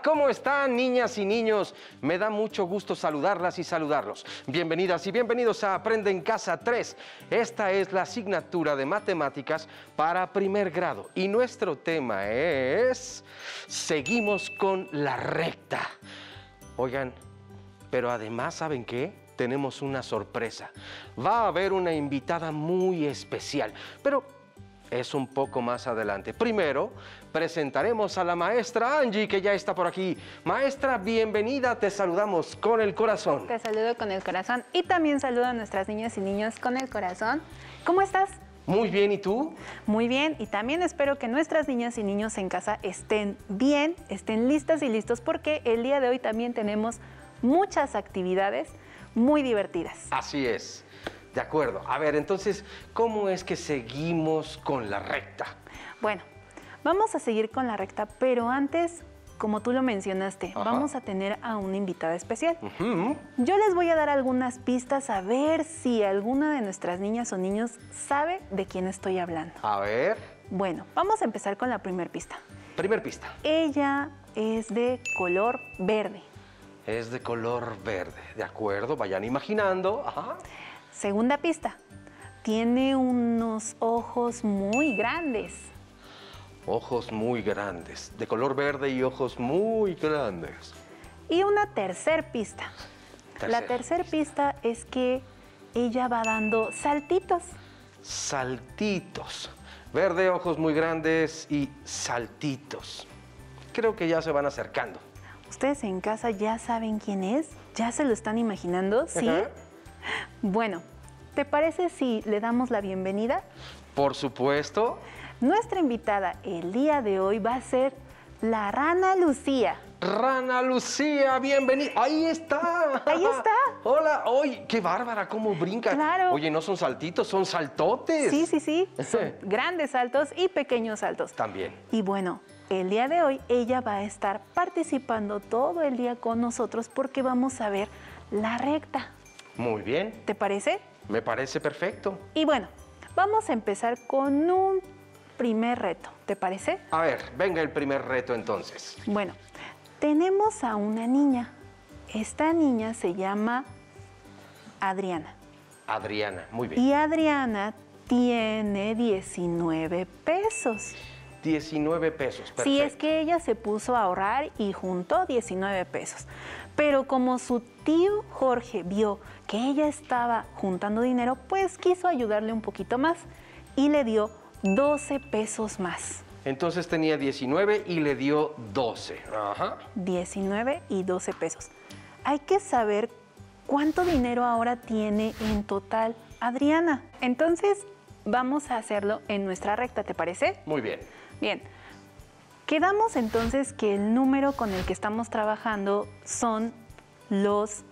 ¿Cómo están, niñas y niños? Me da mucho gusto saludarlas y saludarlos. Bienvenidas y bienvenidos a Aprende en Casa 3. Esta es la asignatura de matemáticas para primer grado y nuestro tema es... Seguimos con la recta. Oigan, pero además, ¿saben qué? Tenemos una sorpresa. Va a haber una invitada muy especial, pero es un poco más adelante. Primero, presentaremos a la maestra Angie, que ya está por aquí. Maestra, bienvenida, te saludamos con el corazón. Te saludo con el corazón y también saludo a nuestras niñas y niños con el corazón. ¿Cómo estás? Muy bien, ¿y tú? Muy bien, y también espero que nuestras niñas y niños en casa estén bien, estén listas y listos, porque el día de hoy también tenemos muchas actividades muy divertidas. Así es. De acuerdo. A ver, entonces, ¿cómo es que seguimos con la recta? Bueno, vamos a seguir con la recta, pero antes, como tú lo mencionaste, vamos a tener a una invitada especial. Yo les voy a dar algunas pistas a ver si alguna de nuestras niñas o niños sabe de quién estoy hablando. A ver. Bueno, vamos a empezar con la primera pista. Primer pista. Ella es de color verde. Es de color verde. De acuerdo, vayan imaginando. Ajá. Segunda pista, tiene unos ojos muy grandes. Ojos muy grandes, de color verde y ojos muy grandes. Y una tercer pista. La tercera pista es que ella va dando saltitos. Saltitos. Verde, ojos muy grandes y saltitos. Creo que ya se van acercando. ¿Ustedes en casa ya saben quién es? ¿Ya se lo están imaginando? ¿Sí? Bueno, ¿te parece si le damos la bienvenida? Por supuesto. Nuestra invitada el día de hoy va a ser la Rana Lucía. Rana Lucía, bienvenida. Ahí está. Ahí está. Hola. ¡Ay, qué bárbara! ¿Cómo brinca? Claro. Oye, no son saltitos, son saltotes. Sí, sí, sí. Son grandes saltos y pequeños saltos. También. Y bueno, el día de hoy ella va a estar participando todo el día con nosotros porque vamos a ver la recta. Muy bien. ¿Te parece? Me parece perfecto. Y bueno, vamos a empezar con un primer reto. ¿Te parece? A ver, venga el primer reto entonces. Bueno, tenemos a una niña. Esta niña se llama Adriana. Adriana, muy bien. Y Adriana tiene 19 pesos. 19 pesos, perfecto. Sí, es que ella se puso a ahorrar y juntó 19 pesos. Pero como su tío Jorge vio que ella estaba juntando dinero, pues quiso ayudarle un poquito más y le dio 12 pesos más. Entonces tenía 19 y le dio 12. Ajá. 19 y 12 pesos. Hay que saber cuánto dinero ahora tiene en total Adriana. Entonces, vamos a hacerlo en nuestra recta, ¿te parece? Muy bien. Bien. Quedamos entonces que el número con el que estamos trabajando son los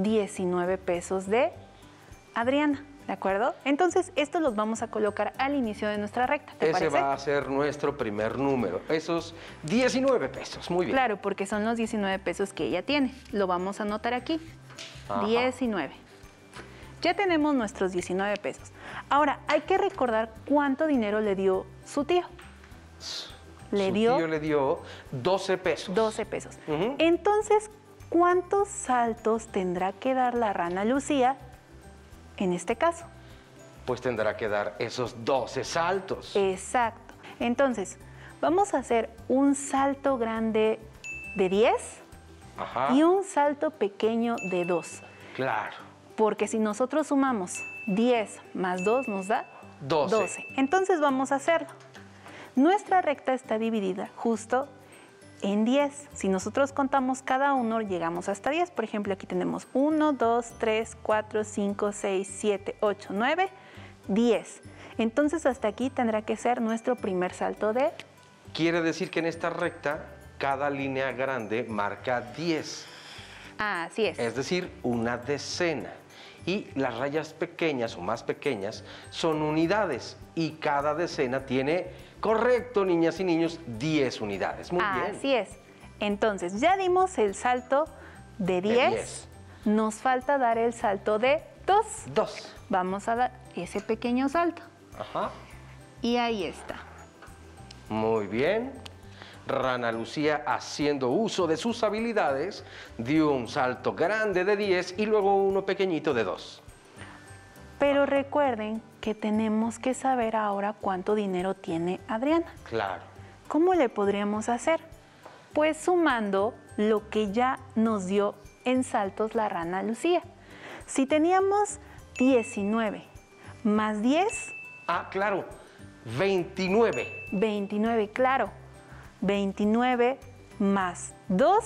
19 pesos de Adriana, ¿de acuerdo? Entonces, estos los vamos a colocar al inicio de nuestra recta, ¿te parece? Ese va a ser nuestro primer número, esos 19 pesos, muy bien. Claro, porque son los 19 pesos que ella tiene. Lo vamos a anotar aquí, 19. Ya tenemos nuestros 19 pesos. Ahora, hay que recordar cuánto dinero le dio su tío. Su tío le dio 12 pesos. 12 pesos. Entonces, ¿cuántos saltos tendrá que dar la Rana Lucía en este caso? Pues tendrá que dar esos 12 saltos. Exacto. Entonces, vamos a hacer un salto grande de 10 y un salto pequeño de 2. Claro. Porque si nosotros sumamos 10 más 2 nos da 12. Entonces, vamos a hacerlo. Nuestra recta está dividida justo en 10. Si nosotros contamos cada uno, llegamos hasta 10. Por ejemplo, aquí tenemos 1, 2, 3, 4, 5, 6, 7, 8, 9, 10. Entonces, hasta aquí tendrá que ser nuestro primer salto de... Quiere decir que en esta recta, cada línea grande marca 10. Así es. Es decir, una decena. Y las rayas pequeñas o más pequeñas son unidades. Y cada decena tiene, correcto, niñas y niños, 10 unidades. Muy bien. Así es. Entonces, ya dimos el salto de 10. Nos falta dar el salto de 2. 2. Vamos a dar ese pequeño salto. Ajá. Y ahí está. Muy bien. Rana Lucía, haciendo uso de sus habilidades, dio un salto grande de 10 y luego uno pequeñito de 2. Pero recuerden que tenemos que saber ahora cuánto dinero tiene Adriana. Claro. ¿Cómo le podríamos hacer? Pues sumando lo que ya nos dio en saltos la Rana Lucía. Si teníamos 19 más 10... Ah, claro, 29. 29, claro. 29 más 2...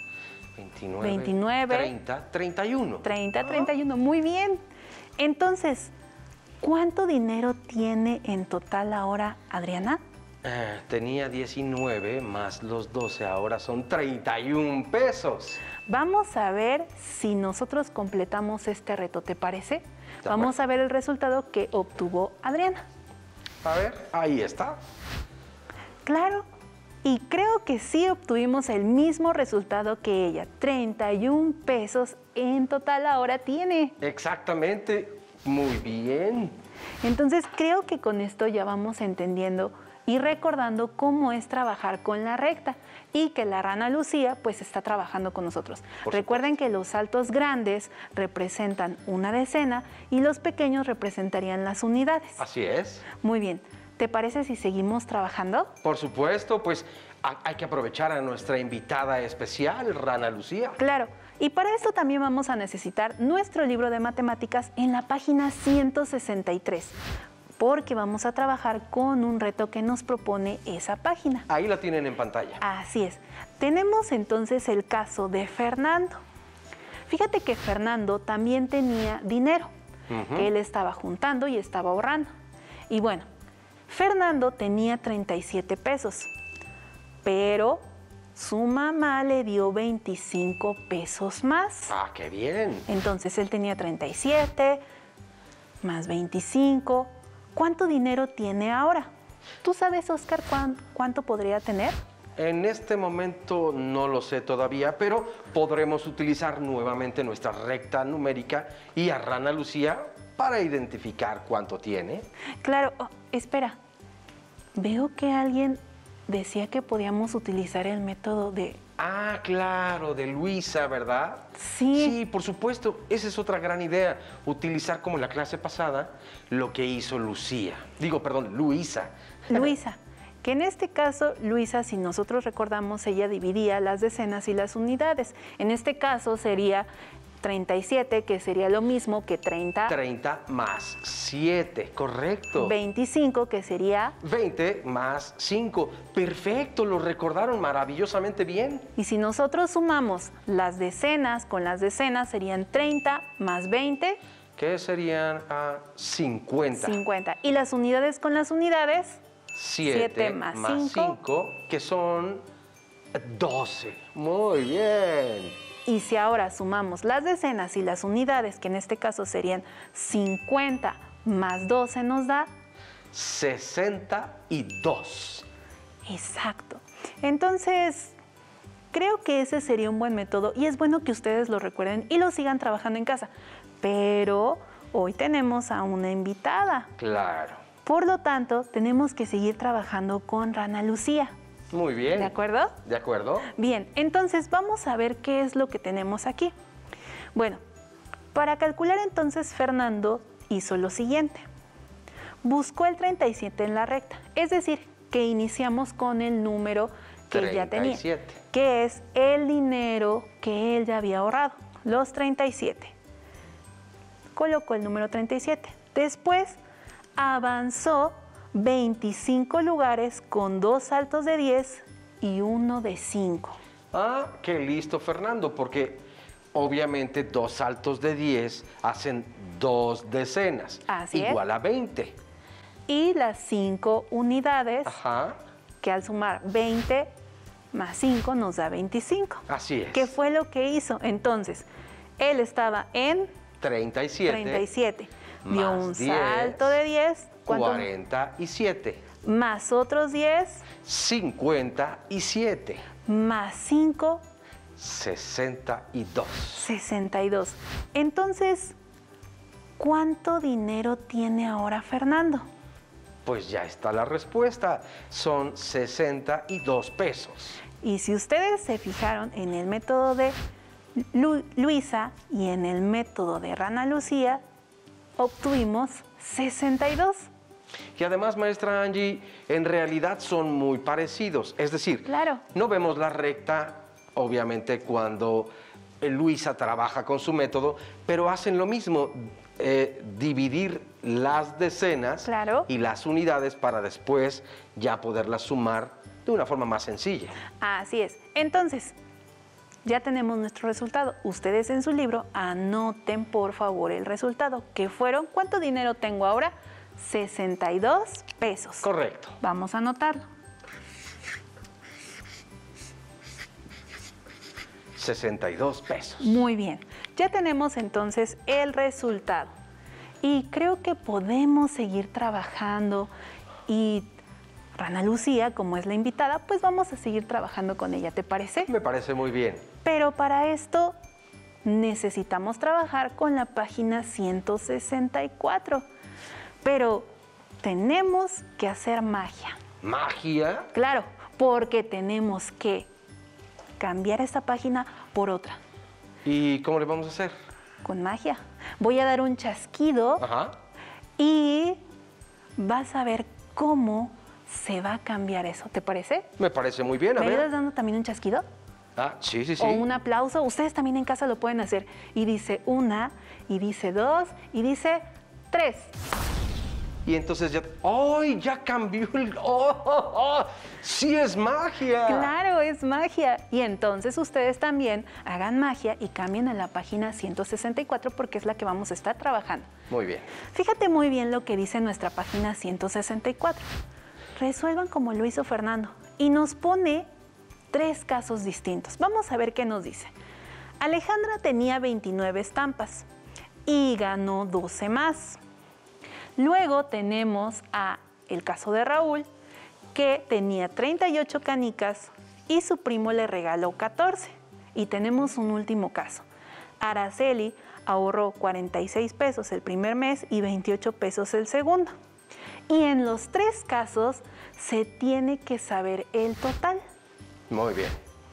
29, 30, 31. 30, 31, muy bien. Entonces, ¿cuánto dinero tiene en total ahora Adriana? Tenía 19 más los 12, ahora son 31 pesos. Vamos a ver si nosotros completamos este reto, ¿te parece? Vamos a ver el resultado que obtuvo Adriana. A ver, ahí está. Claro, y creo que sí obtuvimos el mismo resultado que ella. 31 pesos en total ahora tiene. Exactamente, muy bien. Entonces creo que con esto ya vamos entendiendo y recordando cómo es trabajar con la recta y que la Rana Lucía pues está trabajando con nosotros. Recuerden que los saltos grandes representan una decena y los pequeños representarían las unidades. Así es. Muy bien. ¿Te parece si seguimos trabajando? Por supuesto, pues hay que aprovechar a nuestra invitada especial, Rana Lucía. Claro. Y para esto también vamos a necesitar nuestro libro de matemáticas en la página 163. Porque vamos a trabajar con un reto que nos propone esa página. Ahí la tienen en pantalla. Así es. Tenemos entonces el caso de Fernando. Fíjate que Fernando también tenía dinero, que él estaba juntando y estaba ahorrando. Y bueno, Fernando tenía 37 pesos, pero su mamá le dio 25 pesos más. ¡Ah, qué bien! Entonces él tenía 37 más 25. ¿Cuánto dinero tiene ahora? ¿Tú sabes, Oscar, cuánto podría tener? En este momento no lo sé todavía, pero podremos utilizar nuevamente nuestra recta numérica y a Rana Lucía para identificar cuánto tiene. Claro, espera. Veo que alguien decía que podíamos utilizar el método de... Ah, claro, de Luisa, ¿verdad? Sí. Sí, por supuesto. Esa es otra gran idea. Utilizar, como en la clase pasada, lo que hizo Luisa. Luisa. Que en este caso, Luisa, si nosotros recordamos, ella dividía las decenas y las unidades. En este caso sería 37, que sería lo mismo que 30. 30 más 7, correcto. 25, que sería... 20 más 5. Perfecto, lo recordaron maravillosamente bien. Y si nosotros sumamos las decenas con las decenas, serían 30 más 20. Que serían 50. 50. Y las unidades con las unidades... 7 más 5, que son 12. Muy bien. Y si ahora sumamos las decenas y las unidades, que en este caso serían 50 más 12, nos da... 62. Exacto. Entonces, creo que ese sería un buen método y es bueno que ustedes lo recuerden y lo sigan trabajando en casa. Pero hoy tenemos a una invitada. Claro. Por lo tanto, tenemos que seguir trabajando con Rana Lucía. Muy bien. ¿De acuerdo? De acuerdo. Bien, entonces vamos a ver qué es lo que tenemos aquí. Bueno, para calcular entonces Fernando hizo lo siguiente. Buscó el 37 en la recta, es decir, que iniciamos con el número que él ya tenía, que es el dinero que él ya había ahorrado, los 37. Colocó el número 37. Después avanzó 25 lugares con 2 saltos de 10 y uno de 5. Ah, qué listo, Fernando, porque obviamente 2 saltos de 10 hacen 2 decenas. Así igual a 20. Y las 5 unidades, que al sumar 20 más 5 nos da 25. Así es. ¿Qué fue lo que hizo? Entonces, él estaba en 37. Dio un salto de 10. 47. Más otros 10. 57. Más 5. 62. 62. Entonces, ¿cuánto dinero tiene ahora Fernando? Pues ya está la respuesta, son 62 pesos. Y si ustedes se fijaron en el método de Luisa y en el método de Rana Lucía, obtuvimos 62. Y además, maestra Angie, en realidad son muy parecidos. Es decir, claro, no vemos la recta, obviamente, cuando Luisa trabaja con su método, pero hacen lo mismo, dividir las decenas claro, y las unidades para después ya poderlas sumar de una forma más sencilla. Así es. Entonces, ya tenemos nuestro resultado. Ustedes en su libro anoten, por favor, el resultado, que fueron, ¿cuánto dinero tengo ahora? 62 pesos. Correcto. Vamos a anotarlo. 62 pesos. Muy bien. Ya tenemos entonces el resultado. Y creo que podemos seguir trabajando y Rana Lucía, como es la invitada, pues vamos a seguir trabajando con ella, ¿te parece? Me parece muy bien. Pero para esto necesitamos trabajar con la página 164. Pero tenemos que hacer magia. ¿Magia? Claro, porque tenemos que cambiar esta página por otra. ¿Y cómo le vamos a hacer? Con magia. Voy a dar un chasquido. Ajá. Y vas a ver cómo se va a cambiar eso. ¿Te parece? Me parece muy bien. ¿Me ayudas dando también un chasquido? Ah, sí, sí, sí. O un aplauso. Ustedes también en casa lo pueden hacer. Y dice 1, y dice 2, y dice 3. Y entonces ya... ¡Ay! Ya cambió el... ¡Oh! ¡Sí es magia! Claro, es magia. Y entonces ustedes también hagan magia y cambien a la página 164 porque es la que vamos a estar trabajando. Muy bien. Fíjate muy bien lo que dice nuestra página 164. Resuelvan como lo hizo Fernando. Y nos pone 3 casos distintos. Vamos a ver qué nos dice. Alejandra tenía 29 estampas y ganó 12 más. Luego tenemos el caso de Raúl, que tenía 38 canicas y su primo le regaló 14. Y tenemos un último caso. Araceli ahorró 46 pesos el primer mes y 28 pesos el segundo. Y en los 3 casos se tiene que saber el total. Muy bien.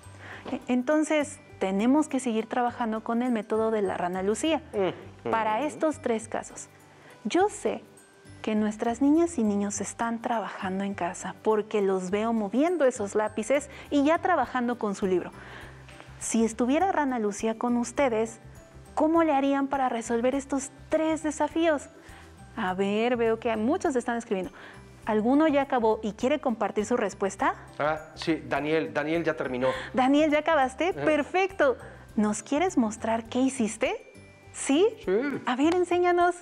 Entonces, tenemos que seguir trabajando con el método de la Rana Lucía para estos 3 casos. Yo sé que nuestras niñas y niños están trabajando en casa porque los veo moviendo esos lápices y ya trabajando con su libro. Si estuviera Rana Lucía con ustedes, ¿cómo le harían para resolver estos 3 desafíos? A ver, veo que muchos están escribiendo. ¿Alguno ya acabó y quiere compartir su respuesta? Ah, sí, Daniel ya terminó. Daniel, ¿ya acabaste? Perfecto. ¿Nos quieres mostrar qué hiciste? ¿Sí? Sí. A ver, enséñanos.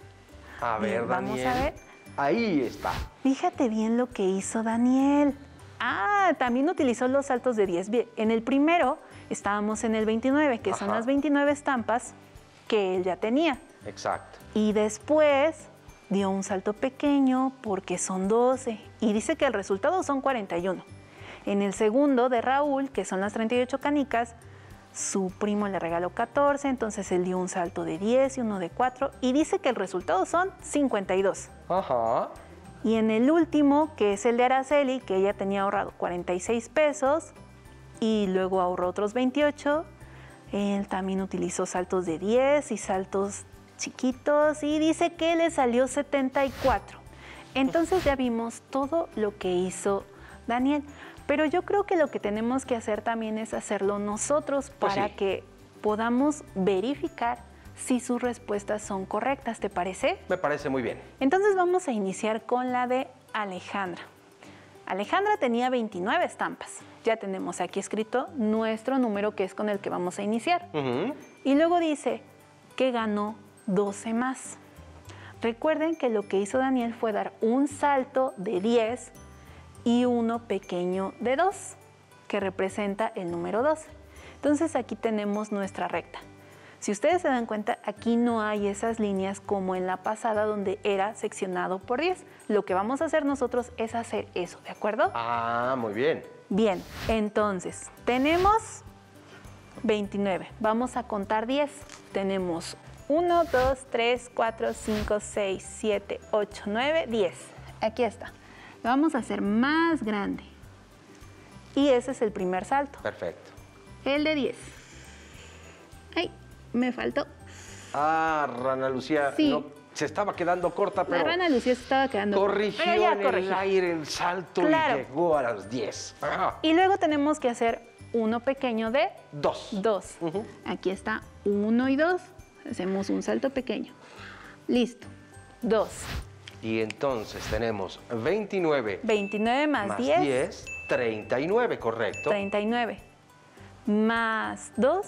A ver, bien, vamos Daniel. a ver. Ahí está. Fíjate bien lo que hizo Daniel. Ah, también utilizó los saltos de 10. Bien, en el primero estábamos en el 29, que son las 29 estampas que él ya tenía. Exacto. Y después dio un salto pequeño porque son 12 y dice que el resultado son 41. En el segundo de Raúl, que son las 38 canicas, su primo le regaló 14, entonces él dio un salto de 10 y uno de 4 y dice que el resultado son 52. Ajá. Y en el último, que es el de Araceli, que ella tenía ahorrado 46 pesos y luego ahorró otros 28, él también utilizó saltos de 10 y saltos chiquitos y dice que le salió 74. Entonces ya vimos todo lo que hizo Daniel. Pero yo creo que lo que tenemos que hacer también es hacerlo nosotros para que podamos verificar si sus respuestas son correctas. ¿Te parece? Me parece muy bien. Entonces vamos a iniciar con la de Alejandra. Alejandra tenía 29 estampas. Ya tenemos aquí escrito nuestro número que es con el que vamos a iniciar. Y luego dice que ganó 12 más. Recuerden que lo que hizo Daniel fue dar un salto de 10 y uno pequeño de 2, que representa el número 12. Entonces aquí tenemos nuestra recta. Si ustedes se dan cuenta, aquí no hay esas líneas como en la pasada donde era seccionado por 10. Lo que vamos a hacer nosotros es hacer eso, ¿de acuerdo? Ah, muy bien. Bien, entonces tenemos 29. Vamos a contar 10. Tenemos 1, 2, 3, 4, 5, 6, 7, 8, 9, 10. Aquí está. Lo vamos a hacer más grande. Y ese es el primer salto. Perfecto. El de 10. Ay, me faltó. Ah, Rana Lucía, Sí. no, se estaba quedando corta, pero... La Rana Lucía se estaba quedando corrigió pero ya en corrigió. el aire el salto Claro. y llegó a las 10. Ah, Y luego tenemos que hacer uno pequeño de 2. 2. Aquí está 1 y 2. Hacemos un salto pequeño. Listo. 2. Y entonces tenemos 29 29 más 10. 10, 39, correcto. 39. Más 2.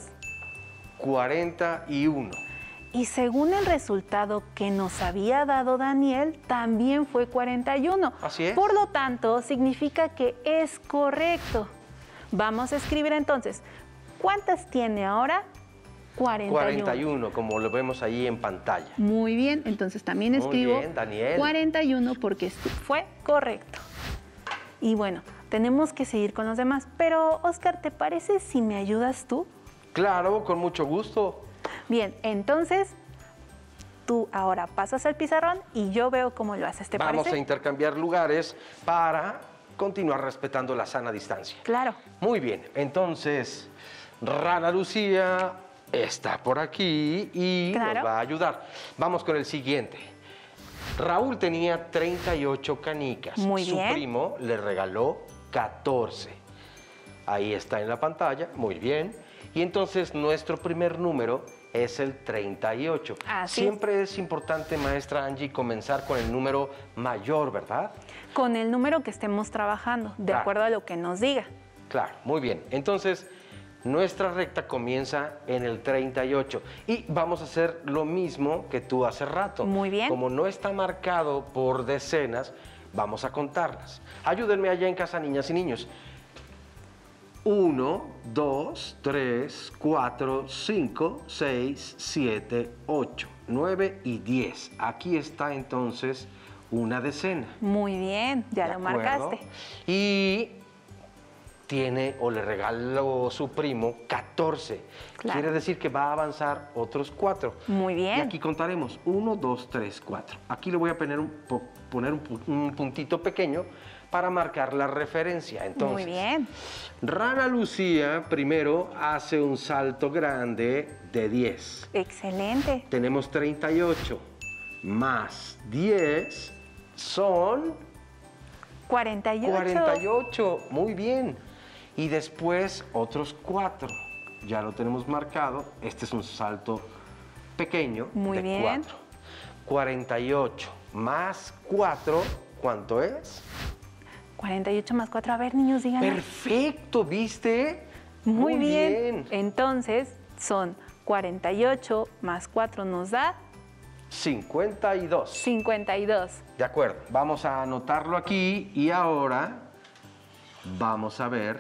41. Y según el resultado que nos había dado Daniel, también fue 41. Así es. Por lo tanto, significa que es correcto. Vamos a escribir entonces, ¿cuántas tiene ahora? 41. 41, como lo vemos ahí en pantalla. Muy bien, entonces también Muy escribo bien, Daniel. 41 porque fue correcto. Y bueno, tenemos que seguir con los demás. Pero, Oscar, ¿te parece si me ayudas tú? Claro, con mucho gusto. Bien, entonces tú ahora pasas al pizarrón y yo veo cómo lo haces, ¿te Vamos parece? a intercambiar lugares para continuar respetando la sana distancia. Claro. Muy bien, entonces Rana Lucía está por aquí y Claro. nos va a ayudar. Vamos con el siguiente. Raúl tenía 38 canicas. Muy Su bien. primo le regaló 14. Ahí está en la pantalla, muy bien. Y entonces nuestro primer número es el 38. Así Siempre es importante, maestra Angie, comenzar con el número mayor, ¿verdad? Con el número que estemos trabajando, de Claro. acuerdo a lo que nos diga. Claro, muy bien. Entonces, nuestra recta comienza en el 38 y vamos a hacer lo mismo que tú hace rato. Muy bien. Como no está marcado por decenas, vamos a contarlas. Ayúdenme allá en casa, niñas y niños. 1, 2, 3, 4, 5, 6, 7, 8, 9 y 10. Aquí está entonces una decena. Muy bien, ya ¿De lo acuerdo? marcaste. Y tiene o le regaló su primo 14. Claro. Quiere decir que va a avanzar otros 4. Muy bien. Y aquí contaremos 1, 2, 3, 4. Aquí le voy a poner un puntito pequeño para marcar la referencia. Entonces, Muy bien. Rana Lucía primero hace un salto grande de 10. Excelente. Tenemos 38 más 10 son 48. 48, muy bien. Y después otros 4. Ya lo tenemos marcado. Este es un salto pequeño Muy de bien. 4. 48 más 4, ¿cuánto es? 48 más 4. A ver, niños, díganme. Perfecto, ¿viste? Muy bien. Entonces, son 48 más 4 nos da 52. 52. De acuerdo, vamos a anotarlo aquí y ahora vamos a ver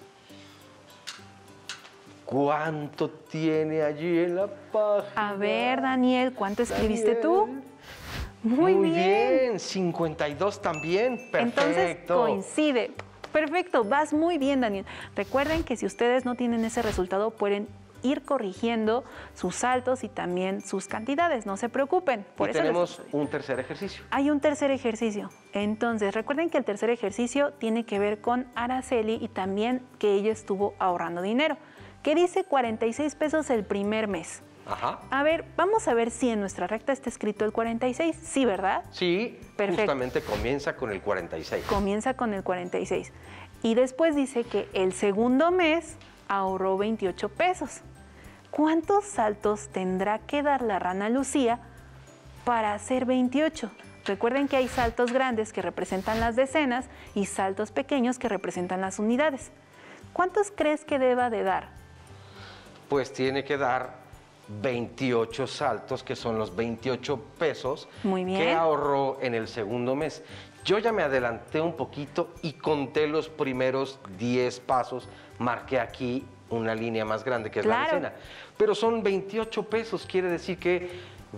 cuánto tiene allí en la página. A ver, Daniel, ¿cuánto escribiste tú? Daniel. Muy bien. 52 también, perfecto. Entonces coincide. Perfecto, vas muy bien, Daniel. Recuerden que si ustedes no tienen ese resultado, pueden ir corrigiendo sus saltos y también sus cantidades. No se preocupen. Y eso les tenemos estoy- un tercer ejercicio. Hay un tercer ejercicio. Entonces, recuerden que el tercer ejercicio tiene que ver con Araceli y también que ella estuvo ahorrando dinero, que dice 46 pesos el primer mes. Ajá. A ver, vamos a ver si en nuestra recta está escrito el 46. Sí, ¿verdad? Sí, Perfecto. justamente comienza con el 46. Comienza con el 46. Y después dice que el segundo mes ahorró 28 pesos. ¿Cuántos saltos tendrá que dar la Rana Lucía para hacer 28? Recuerden que hay saltos grandes que representan las decenas y saltos pequeños que representan las unidades. ¿Cuántos crees que deba de dar? Pues tiene que dar 28 saltos, que son los 28 pesos Muy bien. que ahorró en el segundo mes. Yo ya me adelanté un poquito y conté los primeros 10 pasos, marqué aquí una línea más grande que es la Claro. decena. Pero son 28 pesos, quiere decir que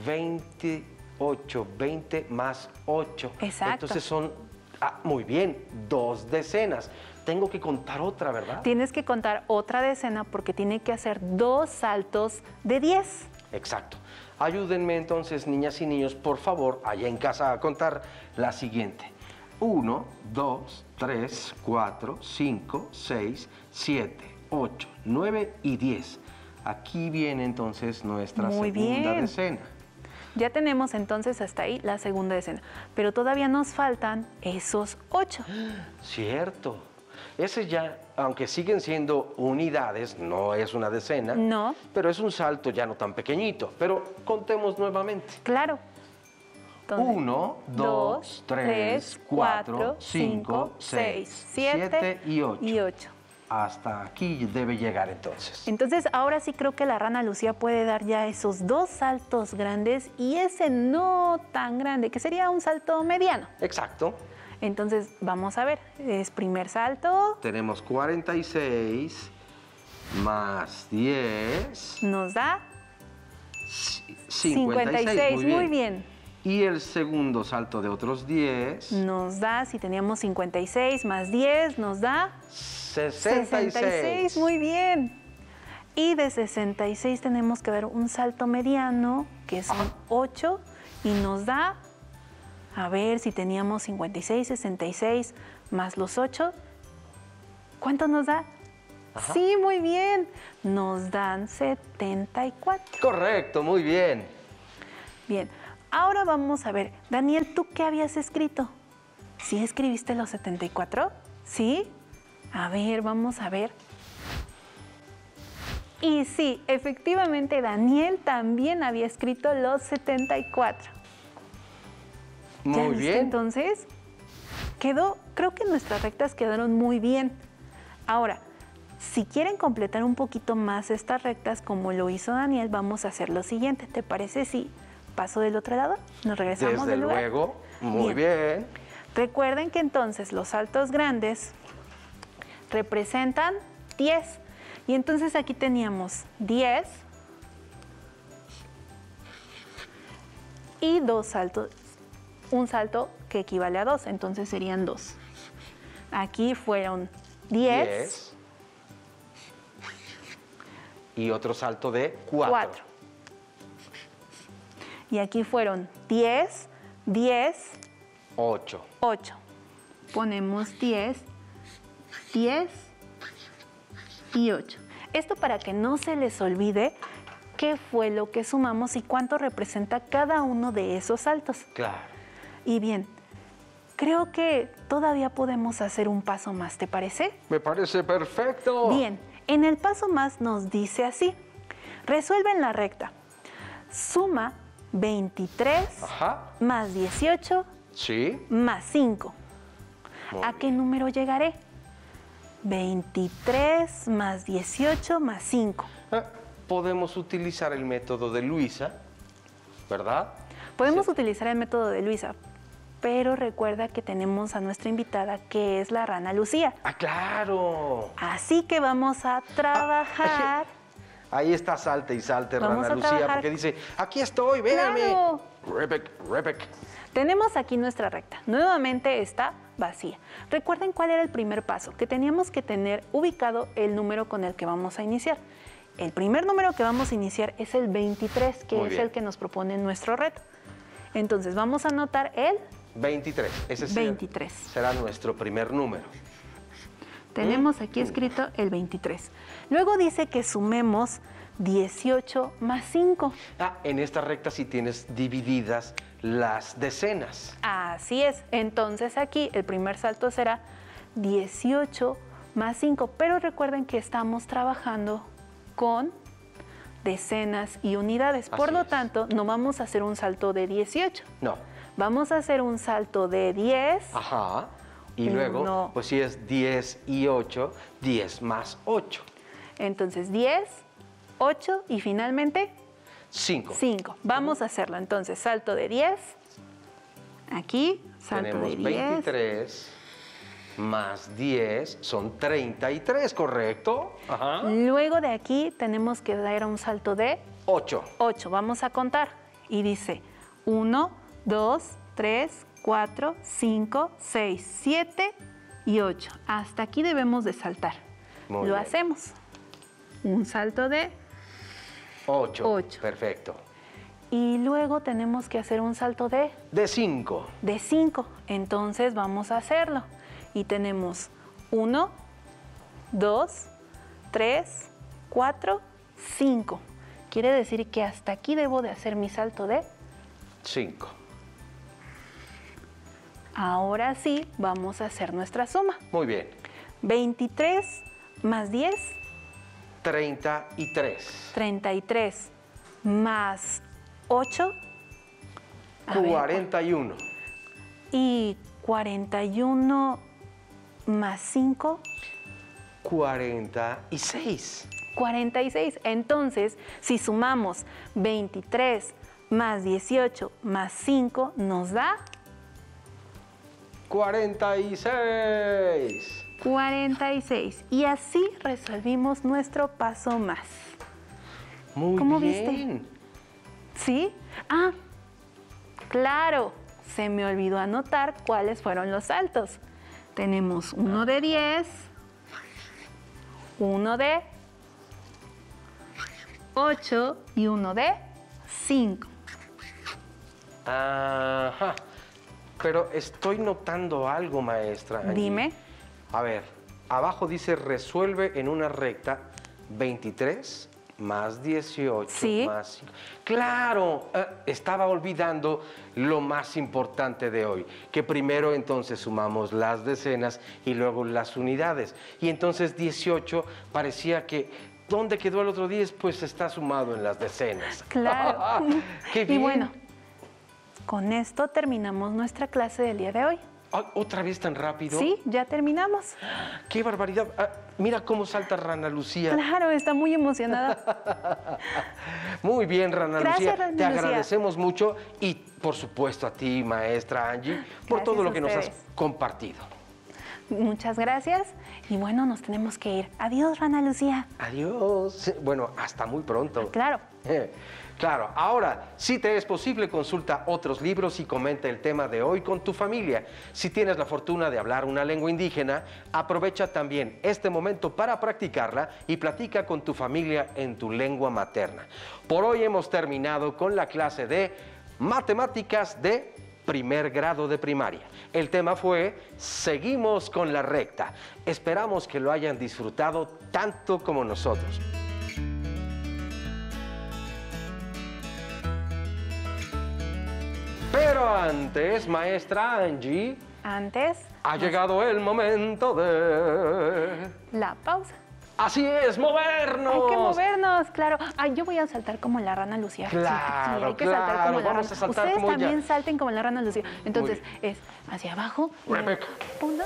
28, 20 más 8. Exacto. Entonces son, muy bien, 2 decenas. Tengo que contar otra, ¿verdad? Tienes que contar otra decena porque tiene que hacer 2 saltos de 10. Exacto. Ayúdenme entonces, niñas y niños, por favor, allá en casa a contar la siguiente. 1, 2, 3, 4, 5, 6, 7, 8, 9 y 10. Aquí viene entonces nuestra segunda decena. Ya tenemos entonces hasta ahí la segunda decena, pero todavía nos faltan esos 8. Cierto. Ese ya, aunque siguen siendo unidades, no es una decena. No. Pero es un salto ya no tan pequeñito. Pero contemos nuevamente. Claro. 1, 2, 3, 4, 5, 6, 7 y 8. Hasta aquí debe llegar entonces. Entonces, ahora sí creo que la rana Lucía puede dar ya esos 2 saltos grandes y ese no tan grande, que sería un salto mediano. Exacto. Entonces, vamos a ver. Es primer salto. Tenemos 46 más 10. Nos da 56. Muy bien. Y el segundo salto de otros 10. Nos da, si teníamos 56 más 10, nos da 66. Muy bien. Y de 66 tenemos que dar un salto mediano, que son 8, y nos da, a ver si teníamos 56, 66 más los 8. ¿Cuánto nos da? Ajá. Sí, muy bien. Nos dan 74. Correcto, muy bien. Bien. Ahora vamos a ver, Daniel, ¿tú qué habías escrito? ¿Sí escribiste los 74? ¿Sí? A ver, vamos a ver. Y sí, efectivamente, Daniel también había escrito los 74. Muy bien. Entonces, creo que nuestras rectas quedaron muy bien. Ahora, si quieren completar un poquito más estas rectas como lo hizo Daniel, vamos a hacer lo siguiente. ¿Te parece si paso del otro lado? ¿Nos regresamos del lugar? Desde luego, muy bien. Recuerden que entonces los saltos grandes representan 10. Y entonces aquí teníamos 10 y 2 saltos. Un salto que equivale a 2, entonces serían 2. Aquí fueron 10. Y otro salto de 4. Y aquí fueron 10, 10, 8. Ponemos 10, 10 y 8. Esto para que no se les olvide qué fue lo que sumamos y cuánto representa cada uno de esos saltos. Claro. Y bien, creo que todavía podemos hacer un paso más, ¿te parece? Me parece perfecto. Bien, en el paso más nos dice así. Resuelven la recta. Suma 23 más 18 más 5. ¿A qué número llegaré? 23 más 18 más 5. Podemos utilizar el método de Luisa, ¿verdad? Podemos utilizar el método de Luisa, pero recuerda que tenemos a nuestra invitada que es la rana Lucía. ¡Ah, claro! Así que vamos a trabajar. Ahí está, salte y salte, rana Lucía, porque dice, aquí estoy, véame. Claro. Rebek. Tenemos aquí nuestra recta. Nuevamente está vacía. Recuerden cuál era el primer paso, que teníamos que tener ubicado el número con el que vamos a iniciar. El primer número que vamos a iniciar es el 23, que es el que nos propone nuestro reto. Entonces vamos a anotar el 23. Ese 23. Será nuestro primer número. Tenemos aquí escrito el 23. Luego dice que sumemos 18 más 5. En esta recta sí tienes divididas las decenas. Así es. Entonces aquí el primer salto será 18 más 5. Pero recuerden que estamos trabajando con decenas y unidades. Por lo tanto, no vamos a hacer un salto de 18. No. Vamos a hacer un salto de 10. Y luego, pues si es 10 y 8, 10 más 8. Entonces 10, 8 y finalmente 5. 5. Vamos a hacerlo. Entonces, salto de 10. Aquí, salto de 10. Tenemos 23 más 10 son 33, ¿correcto? Luego de aquí tenemos que dar un salto de 8. Vamos a contar. Y dice 1, 2, 3, 4, 5, 6, 7 y 8. Hasta aquí debemos de saltar. Lo hacemos. Un salto de 8. Perfecto. Y luego tenemos que hacer un salto de 5. De 5. Entonces vamos a hacerlo. Y tenemos 1, 2, 3, 4, 5. Quiere decir que hasta aquí debo de hacer mi salto de 5. Ahora sí, vamos a hacer nuestra suma. Muy bien. 23 más 10. 33. 33 más 8. 41. Y 41 más 5. 46. 46. Entonces, si sumamos 23 más 18 más 5, nos da 46. 46. Y así resolvimos nuestro paso más. Muy ¿Cómo bien. viste? ¿Sí? Ah, claro. Se me olvidó anotar cuáles fueron los saltos. Tenemos uno de 10, uno de 8 y uno de 5. Ajá. Pero estoy notando algo, maestra. Angie. Dime. A ver, abajo dice resuelve en una recta 23 más 18 Sí. más 5. Claro, estaba olvidando lo más importante de hoy, que primero entonces sumamos las decenas y luego las unidades. Y entonces 18 parecía que, ¿dónde quedó el otro 10? Pues está sumado en las decenas. Claro. ¡Qué bien! Y bueno, con esto terminamos nuestra clase del día de hoy. Ay, ¿otra vez tan rápido? Sí, ya terminamos. ¡Qué barbaridad! Mira cómo salta Rana Lucía. Claro, está muy emocionada. Muy bien, Rana Gracias, Lucía. Rana Te Lucía. agradecemos mucho y, por supuesto, a ti, maestra Angie, por Gracias todo lo a que nos has ustedes. compartido. Muchas gracias. Y bueno, nos tenemos que ir. Adiós, Rana Lucía. Adiós. Bueno, hasta muy pronto. Claro. Claro, ahora, si te es posible, consulta otros libros y comenta el tema de hoy con tu familia. Si tienes la fortuna de hablar una lengua indígena, aprovecha también este momento para practicarla y platica con tu familia en tu lengua materna. Por hoy hemos terminado con la clase de matemáticas de primer grado de primaria. El tema fue Seguimos con la recta. Esperamos que lo hayan disfrutado tanto como nosotros. Pero antes, maestra Angie, Antes, ha llegado el momento de... la pausa. ¡Así es, movernos! Hay que movernos, claro. Ay, yo voy a saltar como la Rana Lucía. Sí, Claro, hay que saltar claro, como la vamos rana. a saltar Ustedes como ella. también salten como la Rana Lucía. Entonces, Muy es hacia abajo. y Rebeca. 1.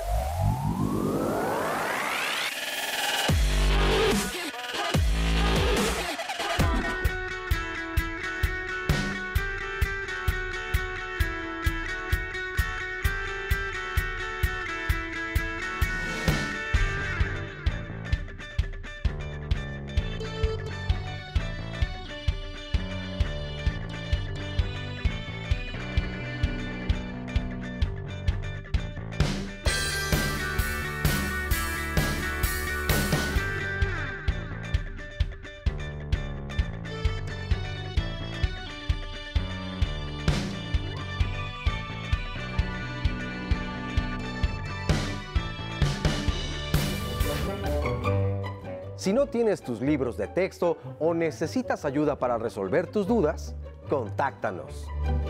Si no tienes tus libros de texto o necesitas ayuda para resolver tus dudas, contáctanos.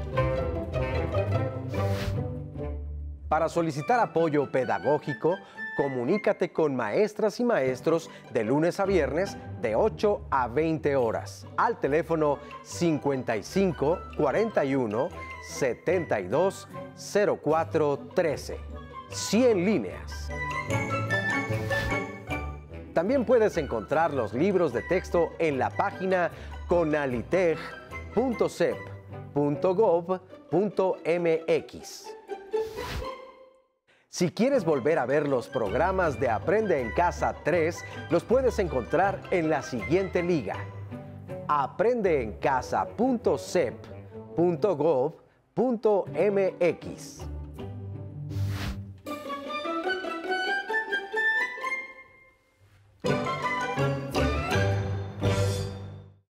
Para solicitar apoyo pedagógico, comunícate con maestras y maestros de lunes a viernes de 8 a 20 horas al teléfono 55 41 72 04 13. 100 líneas. También puedes encontrar los libros de texto en la página conaliteg.cep.gov.mx. Si quieres volver a ver los programas de Aprende en Casa 3, los puedes encontrar en la siguiente liga: aprendeencasa.cep.gov.mx.